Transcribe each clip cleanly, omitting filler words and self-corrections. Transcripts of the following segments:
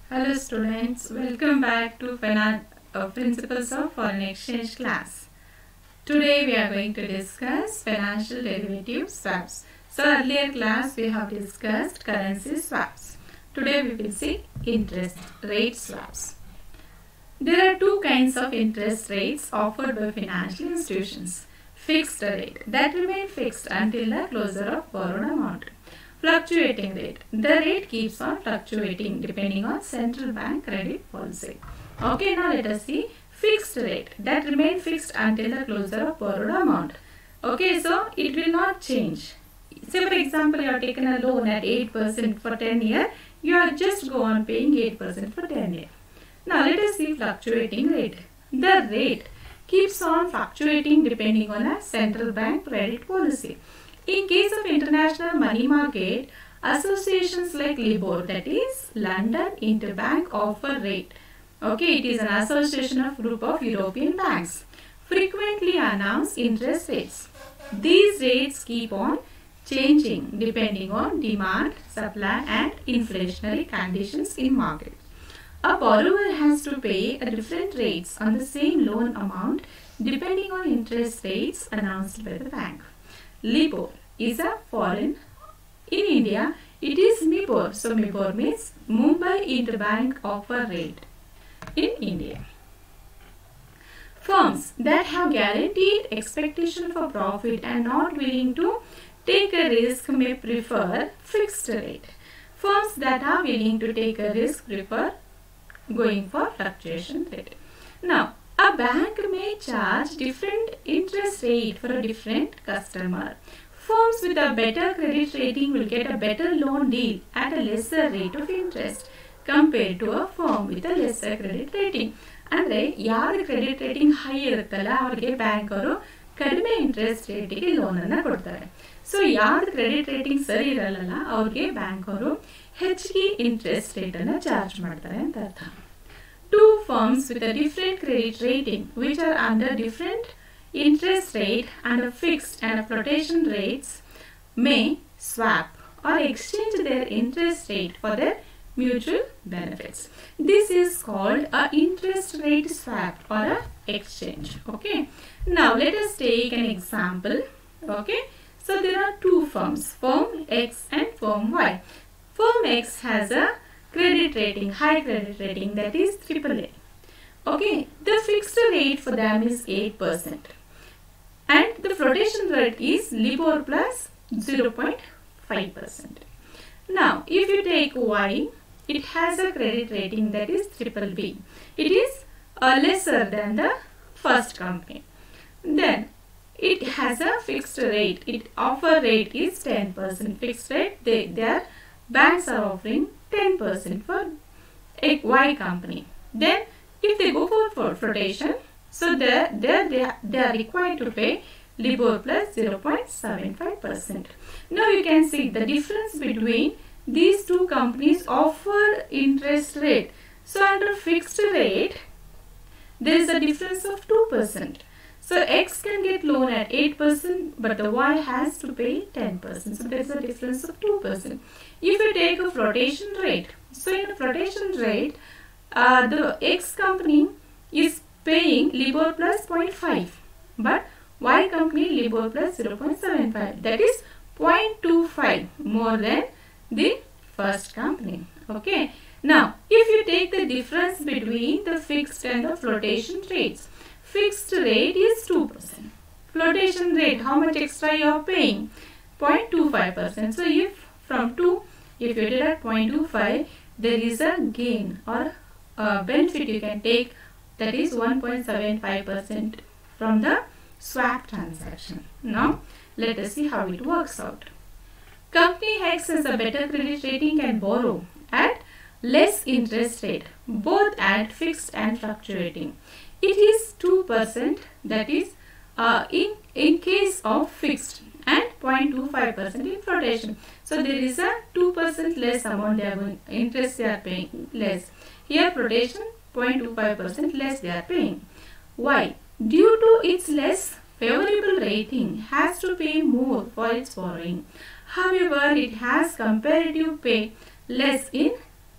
Hello students, welcome back to Principles of Foreign Exchange class. Today we are going to discuss financial derivative swaps. So earlier class we have discussed currency swaps. Today we will see interest rate swaps. There are two kinds of interest rates offered by financial institutions. Fixed rate that remain fixed until the closure of borrowed amount. Fluctuating rate. The rate keeps on fluctuating depending on central bank credit policy. Okay, now let us see fixed rate that remain fixed until the closure of borrowed amount. Okay, so it will not change. Say for example, you have taken a loan at 8% for 10 years. You are just go on paying 8% for 10 years. Now let us see fluctuating rate. The rate keeps on fluctuating depending on a central bank credit policy. In case of international money market, associations like LIBOR, that is London Interbank Offer Rate. Okay, it is an association of group of European banks. Frequently announce interest rates. These rates keep on changing depending on demand, supply and inflationary conditions in market. A borrower has to pay a different rates on the same loan amount depending on interest rates announced by the bank. LIBOR is a foreign. In India, it is MIBOR. So MIBOR means Mumbai Interbank Offer Rate in India. Firms that have guaranteed expectation for profit and not willing to take a risk may prefer fixed rate. Firms that are willing to take a risk prefer going for fluctuation rate. Now, a bank may charge different interest rate for a different customer. Firms with a better credit rating will get a better loan deal at a lesser rate of interest compared to a firm with a lesser credit rating. ಅಂದರೆ ಯಾರ credit rating high ಇರುತ್ತಲ್ಲ ಅವರಿಗೆ bank ಅವರು ಕಡಿಮೆ interest ರೇಟಿಗೆ ಲೋನನ್ನು ಕೊಡ್ತಾರೆ. So ಯಾರ ಕ್ರೆಡಿಟ್ ರೇಟಿಂಗ್ ಸರಿ ಇರಲ್ಲ ಅವ್ರಿಗೆ ಬ್ಯಾಂಕ್ ಅವರು ಹೆಚ್ಚಿಗೆ ಇಂಟ್ರೆಸ್ಟ್ ರೇಟನ್ನು ಚಾರ್ಜ್ ಮಾಡ್ತಾರೆ ಅಂತ ಅರ್ಥ. Two firms with a different credit rating which are under different interest rate and a fixed and a flotation rates may swap or exchange their interest rate for their mutual benefits. This is called a interest rate swap or a exchange. Okay. Now let us take an example. Okay. So there are two firms, firm X and firm Y. Firm X has a credit rating, high credit rating, that is AAA. Okay, the fixed rate for them is 8% and the flotation rate is LIBOR plus 0.5%. Now, if you take Y, it has a credit rating that is BBB. It is lesser than the first company. Then, it has a fixed rate. Its offer rate is 10%. Fixed rate, their banks are offering 10% for a Y company. Then if they go for flotation, so they are required to pay LIBOR plus 0.75%. Now you can see the difference between these two companies offer interest rate. So under fixed rate, there is a difference of 2%. So X can get loan at 8%, but the Y has to pay 10%. So there is a difference of 2%. If you take a flotation rate, so in a flotation rate, the X company is paying LIBOR plus 0.5, but Y company LIBOR plus 0.75. That is 0.25 more than the first company. Okay. Now, if you take the difference between the fixed and the flotation rates, fixed rate is 2%. Flotation rate, how much extra you are paying? 0.25%. So if from 2, if you deduct 0.25, there is a gain or a benefit you can take, that is 1.75% from the swap transaction. Now, let us see how it works out. Company X has a better credit rating and borrow at less interest rate, both at fixed and fluctuating. It is 2%, that is in case of fixed, and 0.25% in flotation. So there is a 2% less amount they are going, interest they are paying less. Here flotation 0.25% less they are paying. Why? Due to its less favorable rating, has to pay more for its borrowing. However, it has comparative pay less in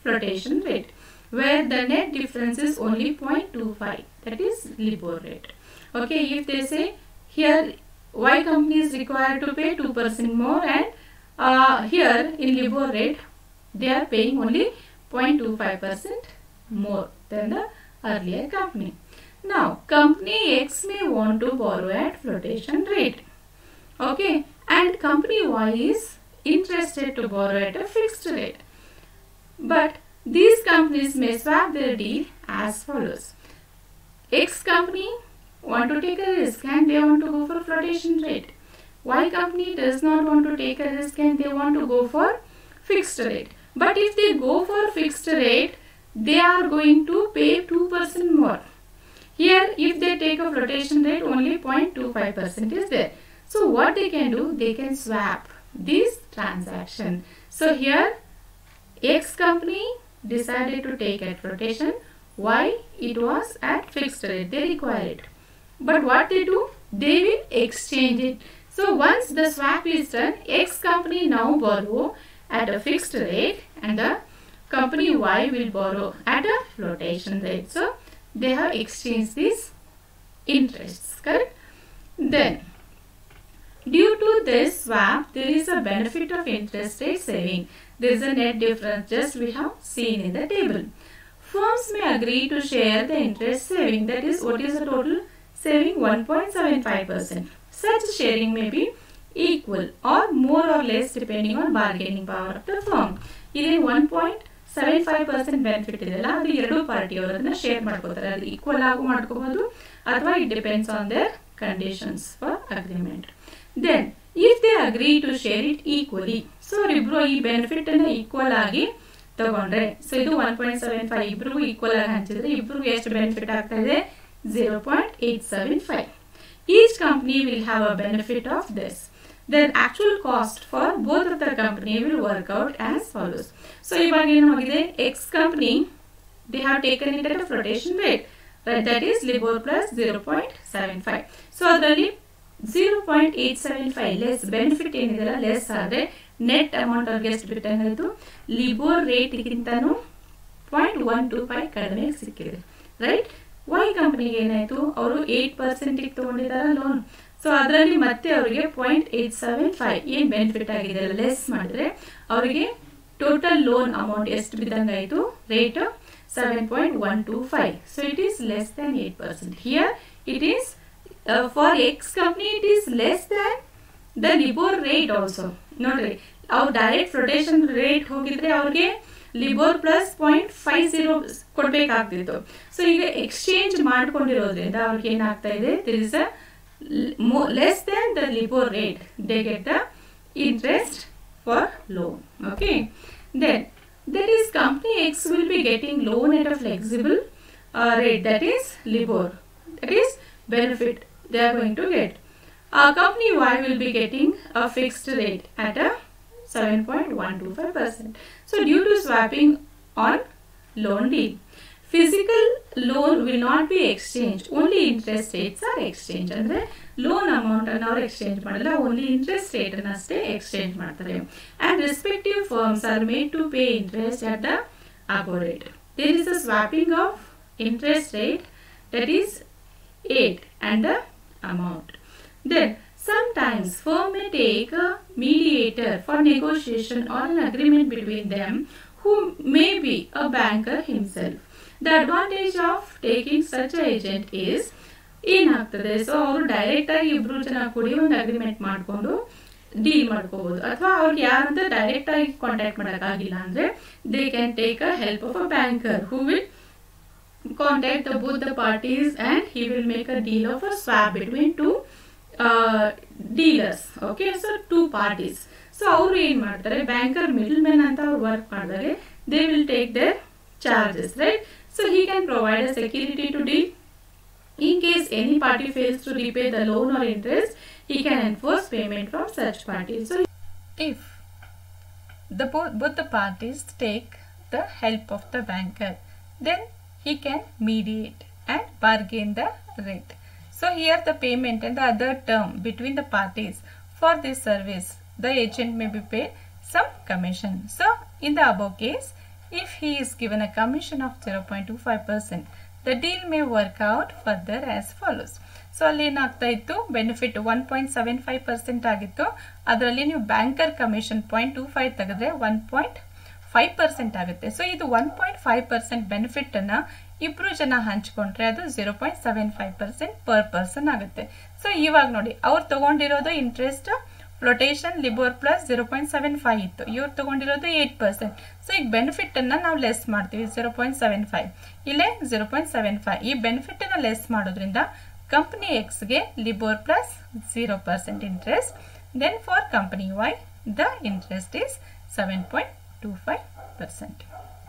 flotation rate, where the net difference is only 0.25, that is LIBOR rate. Okay, if they say here Y company is required to pay 2% more, and here in LIBOR rate they are paying only 0.25% more than the earlier company. Now company X may want to borrow at flotation rate, okay, and company Y is interested to borrow at a fixed rate. But these companies may swap their deal as follows. X company want to take a risk and they want to go for flotation rate. Y company does not want to take a risk and they want to go for fixed rate. But if they go for fixed rate, they are going to pay 2% more. Here, if they take a flotation rate, only 0.25% is there. So what they can do, they can swap this transaction. So here, X company decided to take at flotation, Y it was at fixed rate, they require it. But what they do, they will exchange it. So once the swap is done, X company now borrow at a fixed rate and the company Y will borrow at a flotation rate. So they have exchanged these interests, correct? Then due to this swap, there is a benefit of interest rate saving. There is a net difference, just we have seen in the table. Firms may agree to share the interest saving, that is, what is the total saving? 1.75%. Such sharing may be equal or more or less depending on bargaining power of the firm. Here 1.75% benefit idella, adu eradu party avaradna share madkoತಾರೆ, adu equal ಆಗು ಮಾಡ್ಕೋಬಹುದು ಅಥವಾ it depends on their conditions for agreement. Then if they agree to share it equally, so ibru ee benefit ಅನ್ನು equal ಆಗಿ ತಗೊಂಡ್ರೆ, so ಇದು 1.75 ಇಬ್ರಿಗೂ equal ಆಗಿ ಹಂಚಿದ್ರೆ ಇಬ್ರಿಗೂ ಎಷ್ಟು ಬೆನಿಫಿಟ್ ಆಗ್ತಾ ಇದೆ? 0.875. Each company will have a benefit of this. Then actual cost for both of the company will work out as follows. So iವಾಗ ಏನು ಆಗಿದೆ? X company, they have taken it at a flotation rate, right? That is LIBOR plus 0.75. So ಅದರಲ್ಲಿ 0.875 less benefit ಏನಿದೆಲ್ಲ less ಆದರೆ net amount ಅವ್ರಿಗೆ ಎಷ್ಟು ಬಿಟ್ಟಂಗಾಯ್ತು? ಲಿಬೋರ್ rate ಗಿಂತನೂ 0.125 ಕಡಿಮೆ ಸಿಕ್ಕಿದೆ, right? Y ಕಂಪನಿಗೆ ಏನಾಯ್ತು? ಅವರು 8% ತಗೊಂಡಿದ್ದಾರೆ ಲೋನ್. ಸೊ ಅದರಲ್ಲಿ ಮತ್ತೆ ಅವರಿಗೆ 0.875 ಏನ್ ಬೆನಿಫಿಟ್ ಆಗಿದೆ ಲೆಸ್ ಮಾಡಿದ್ರೆ ಅವರಿಗೆ ಟೋಟಲ್ ಲೋನ್ ಅಮೌಂಟ್ ಎಷ್ಟು ಬಿದ್ದಂಗಾಯ್ತು? Rate 7.125. So it is less than 8%. Here it is for X company it is less than the LIBOR rate also. ನೋಡ್ರಿ, ಅವ್ರು ಡೈರೆಕ್ಟ್ ಫ್ಲೋಟೇಷನ್ ರೇಟ್ ಹೋಗಿದ್ರೆ ಅವ್ರಿಗೆ LIBOR ಪ್ಲಸ್ 0.50 ಕೊಡ್ಬೇಕಾಗ್ತಿತ್ತು. ಸೊ ಈಗ ಎಕ್ಸ್ಚೇಂಜ್ ಮಾಡ್ಕೊಂಡಿರೋದ್ರಿಂದ ಅವ್ರಿಗೆ ಏನಾಗ್ತಾ ಇದೆ? there is a less than the LIBOR rate, they get the interest for loan. Okay, then that is company X will be getting loan at a flexible rate, that is LIBOR, that is benefit they are going to get. Company Y will be getting a fixed rate at a 7.125%. So due to swapping on loan deal, physical loan will not be exchanged, only interest rates are exchanged. Andre loan amount annu ಅವರು exchange ಮಾಡಲ್ಲ, only interest rate ಅನ್ನು ಅಷ್ಟೇ exchange ಮಾಡ್ತಾರೆ. And respective firms are made to pay interest at the above rate. There is a swapping of interest rate, that is 8 and the amount. Then sometimes firm may take a mediator for negotiation or an agreement between them, who may be a banker himself. The advantage of taking such an agent is ಏನಾಗ್ತದೆ? So ಅವರು direct ಆಗಿ ಇಬ್ರು ಜನ ಕೂಡಿ ಒಂದು agreement ಮಾಡ್ಕೊಂಡು deal ಮಾಡ್ಕೋಬಹುದು. ಅಥವಾ ಅವ್ರಿಗೆ ಯಾರಂತ ಡೈರೆಕ್ಟ್ ಆಗಿ ಕಾಂಟ್ಯಾಕ್ಟ್ ಮಾಡೋಕ್ಕಾಗಿಲ್ಲ ಅಂದ್ರೆ they can take a help of a banker who will contact both the parties and he will make a deal of a swap between two dealers. Okay, so two parties. So ಅವರು ಏನ್ ಮಾಡ್ತಾರೆ? Banker middle man ಅಂತ ಅವ್ರು work ಮಾಡಿದಾಗ they will take their charges, right? So he can provide a security to deal. In case any party fails to repay the loan or interest, he can enforce payment from such parties. So if both the parties take the help of the banker, then he can mediate and bargain the rate. So here the payment and the other term between the parties for this service, the agent may be paid some commission. So in the above case, If he is given a commission of 0.25%, the deal may work out further as follows. So ಅಲ್ಲಿ ಏನಾಗ್ತಾ ಇತ್ತು, benefit 1.75% ಆಗಿತ್ತು. ಅದರಲ್ಲಿ ನೀವು banker commission 0.25 ತೆಗೆದ್ರೆ 1.5% ಆಗುತ್ತೆ. So ಇದು 1.5% benefit ಅನ್ನ ಇಬ್ರು ಜನ ಹಂಚ್ಕೊಂಡ್ರೆ ಅದು 0.75% ಪರ್ ಪರ್ಸನ್ ಆಗುತ್ತೆ. ಸೊ ಇವಾಗ ನೋಡಿ, ಅವ್ರು ತಗೊಂಡಿರೋದು ಇಂಟ್ರೆಸ್ಟ್ ಫ್ಲೋಟೇಷನ್ ಲಿಬೋರ್ ಪ್ಲಸ್ 0.75 ಇತ್ತು, ಇವ್ರು ತಗೊಂಡಿರೋದು 8%. ಸೊ ಈಗ ಬೆನಿಫಿಟ್ ಅನ್ನ ನಾವು ಲೆಸ್ ಮಾಡ್ತೀವಿ, 0.75 ಇಲ್ಲೇ 0.75. ಈ ಬೆನಿಫಿಟ್ ಅನ್ನ ಲೆಸ್ ಮಾಡೋದ್ರಿಂದ ಕಂಪನಿ ಎಕ್ಸ್ ಗೆ LIBOR plus 0% interest. Then for company Y the interest is 7.25%.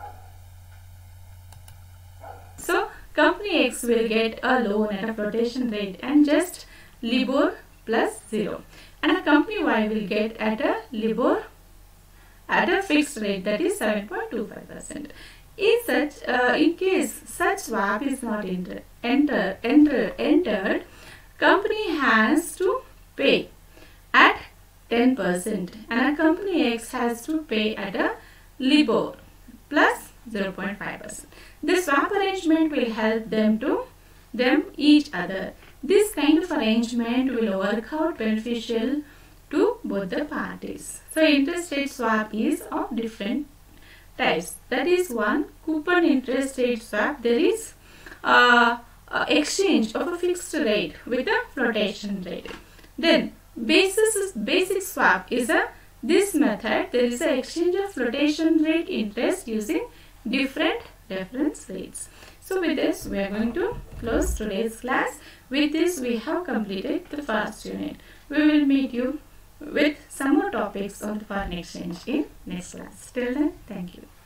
So company X will get a loan at a flotation rate and just LIBOR plus 0, and a company Y will get at a LIBOR at a fixed rate, that is 7.25%. In case such swap is not entered, company has to pay at 10% and a company X has to pay at a LIBOR plus 0.5%. This swap arrangement will help them each other. This kind of arrangement will work out beneficial to both the parties. So interest rate swap is of different types. That is one, coupon interest rate swap. There is exchange of a fixed rate with a flotation rate. Then basic swap is this method. There is an exchange of flotation rate interest using different reference rates. So with this we are going to close today's class. With this we have completed the first unit. We will meet you with some more topics on foreign exchange in next class. Till then, thank you.